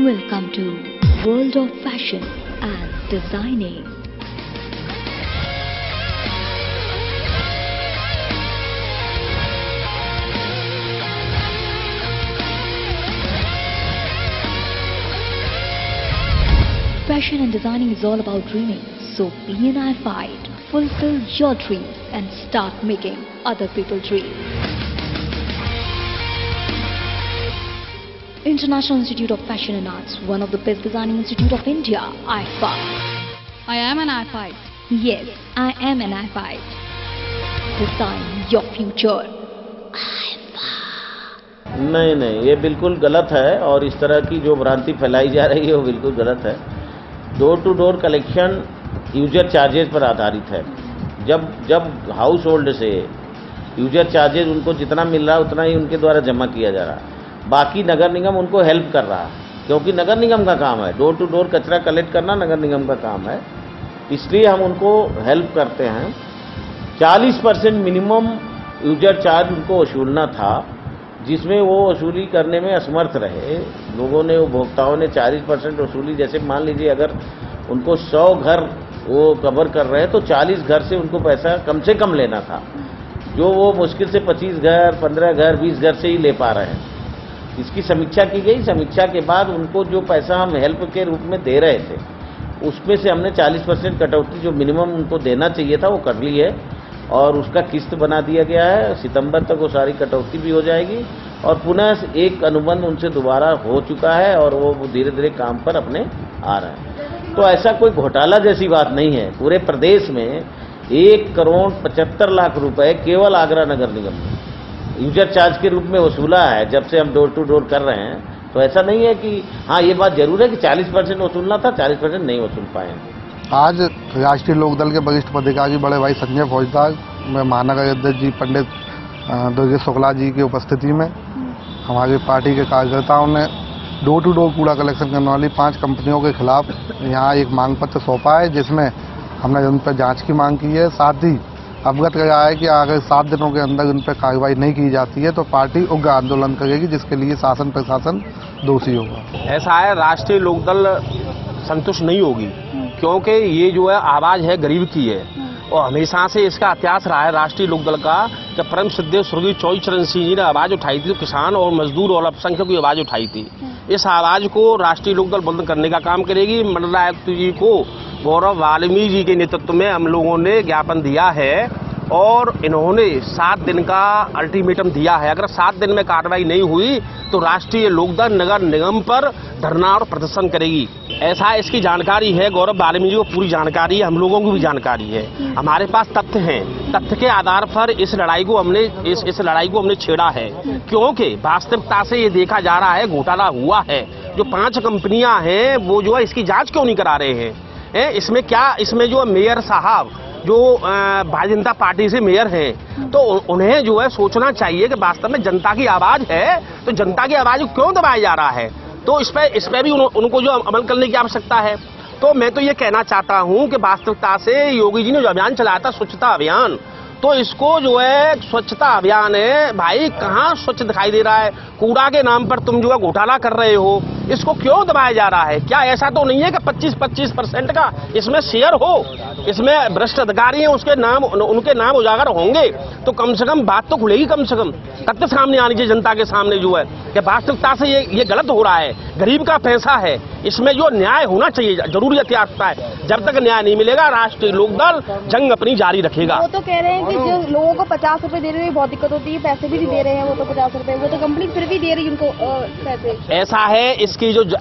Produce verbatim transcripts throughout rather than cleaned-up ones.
Welcome to World of Fashion and Designing. Fashion and designing is all about dreaming, so be an I-Fight, fulfill your dreams and start making other people dream. International Institute of Fashion and Arts, one of the best designing institute of India, I-Fight. I am an I-Fight. Yes, I am an I-Fight. Design your future. नहीं नहीं, ये बिल्कुल गलत है और इस तरह की जो भ्रांति फैलाई जा रही है वो बिल्कुल गलत है। Door to door collection user charges पर आधारित है। जब जब हाउस होल्ड से यूजर चार्जेस उनको जितना मिल रहा है उतना ही उनके द्वारा जमा किया जा रहा है। बाकी नगर निगम उनको हेल्प कर रहा है, क्योंकि नगर निगम का काम है, डोर टू डोर कचरा कलेक्ट करना नगर निगम का काम है, इसलिए हम उनको हेल्प करते हैं। चालीस परसेंट मिनिमम यूजर चार्ज उनको वसूलना था, जिसमें वो वसूली करने में असमर्थ रहे। लोगों ने, उपभोक्ताओं ने चालीस परसेंट वसूली। जैसे मान लीजिए अगर उनको सौ घर वो कवर कर रहे हैं तो चालीस घर से उनको पैसा कम से कम लेना था, जो वो मुश्किल से पच्चीस घर, पंद्रह घर, बीस घर से ही ले पा रहे हैं। इसकी समीक्षा की गई। समीक्षा के बाद उनको जो पैसा हम हेल्प के रूप में दे रहे थे उसमें से हमने चालीस परसेंट कटौती जो मिनिमम उनको देना चाहिए था वो कर ली है और उसका किस्त बना दिया गया है। सितंबर तक वो सारी कटौती भी हो जाएगी और पुनः एक अनुबंध उनसे दोबारा हो चुका है और वो धीरे धीरे काम पर अपने आ रहे हैं। तो ऐसा कोई घोटाला जैसी बात नहीं है। पूरे प्रदेश में एक करोड़ पचहत्तर लाख रुपए केवल आगरा नगर निगम ने यूजर चार्ज के रूप में वसूला है जब से हम डोर टू डोर कर रहे हैं। तो ऐसा नहीं है कि हाँ, ये बात जरूर है कि चालीस परसेंट वसूलना था, चालीस परसेंट नहीं वसूल पाए। आज राष्ट्रीय लोकदल के वरिष्ठ पदाधिकारी बड़े भाई संजय फौजदार में महानगर अध्यक्ष जी पंडित दुर्गेश शुक्ला जी की उपस्थिति में हमारी पार्टी के कार्यकर्ताओं ने डोर टू डोर कूड़ा कलेक्शन करने वाली पांच कंपनियों के खिलाफ यहाँ एक मांग पत्र सौंपा है, जिसमें हमने उन पर जांच की मांग की है। साथ ही अवगत कराया है कि अगर सात दिनों के अंदर उन पर कार्रवाई नहीं की जाती है तो पार्टी उग्र आंदोलन करेगी, जिसके लिए शासन प्रशासन दोषी होगा। ऐसा है, राष्ट्रीय लोकदल संतुष्ट नहीं होगी, क्योंकि ये जो है आवाज है गरीब की है और हमेशा से इसका इतिहास रहा है राष्ट्रीय लोकदल का कि परम श्रद्धेय स्वर्गीय चौधरी चरण सिंह जी ने आवाज उठाई थी, तो किसान और मजदूर और अल्पसंख्यकों की आवाज उठाई थी। इस आवाज को राष्ट्रीय लोकदल बुलंद करने का काम करेगी। मंडल आयुक्त जी को गौरव वाल्मीकि जी के नेतृत्व में हम लोगों ने ज्ञापन दिया है और इन्होंने सात दिन का अल्टीमेटम दिया है। अगर सात दिन में कार्रवाई नहीं हुई तो राष्ट्रीय लोकदल नगर निगम पर धरना और प्रदर्शन करेगी। ऐसा इसकी जानकारी है, गौरव वाल्मीकि जी को पूरी जानकारी है, हम लोगों को भी जानकारी है। हमारे पास तथ्य हैं, तथ्य के आधार पर इस लड़ाई को हमने इस इस लड़ाई को हमने छेड़ा है, क्योंकि वास्तविकता से ये देखा जा रहा है घोटाला हुआ है। जो पांच कंपनियां हैं वो जो है इसकी जांच क्यों नहीं करा रहे हैं? है इसमें क्या, इसमें जो मेयर साहब जो भारतीय जनता पार्टी से मेयर हैं, तो उन्हें जो है सोचना चाहिए कि वास्तव में जनता की आवाज है तो जनता की आवाज क्यों दबाया जा रहा है। तो इस पे इस पे भी उन, उनको जो अमल करने की आवश्यकता है। तो मैं तो ये कहना चाहता हूं कि वास्तविकता से योगी जी ने जो अभियान चलाया था स्वच्छता अभियान, तो इसको जो है स्वच्छता अभियान है भाई, कहाँ स्वच्छ दिखाई दे रहा है? कूड़ा के नाम पर तुम जो है घोटाला कर रहे हो, इसको क्यों दबाया जा रहा है? क्या ऐसा तो नहीं है कि पच्चीस पच्चीस परसेंट का इसमें शेयर हो, इसमें भ्रष्ट अधिकारी हैं उसके नाम उनके नाम उजागर होंगे, तो कम से कम बात तो खुलेगी, कम से कम तथ्य सामने आनी चाहिए जनता के सामने जो है कि वास्तविकता से ये ये गलत हो रहा है। गरीब का पैसा है, इसमें जो न्याय होना चाहिए जरूरी अत्यावश्यकता है। जब तक न्याय नहीं मिलेगा राष्ट्रीय लोकदल जंग अपनी जारी रखेगा। वो तो कह रहे हैं कि जो लोगों को पचास रुपए दे रहे हैं बहुत दिक्कत होती है, पैसे भी नहीं दे रहे हैं वो तो पचास रुपए, वो तो कंपनी फिर भी दे रही है उनको पैसे। ऐसा है, इसकी जो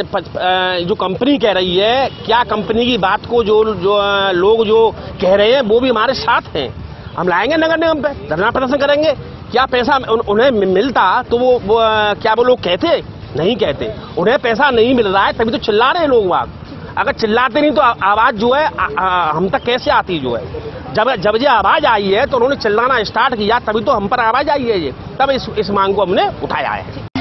जो कंपनी कह रही है, क्या कंपनी की बात को जो जो लोग जो कह रहे हैं वो भी हमारे साथ हैं। हम लाएंगे नगर निगम पे, धरना प्रदर्शन करेंगे। क्या पैसा उन, उन्हें मिलता तो वो, वो क्या वो लोग कहते? नहीं कहते। उन्हें पैसा नहीं मिल रहा है तभी तो चिल्ला रहे हैं लोग बाग। अगर चिल्लाते नहीं तो आवाज जो है आ, आ, हम तक कैसे आती जो है? जब जब ये आवाज आई है तो उन्होंने चिल्लाना स्टार्ट किया, तभी तो हम पर आवाज आई है ये, तब इस, इस मांग को हमने उठाया है।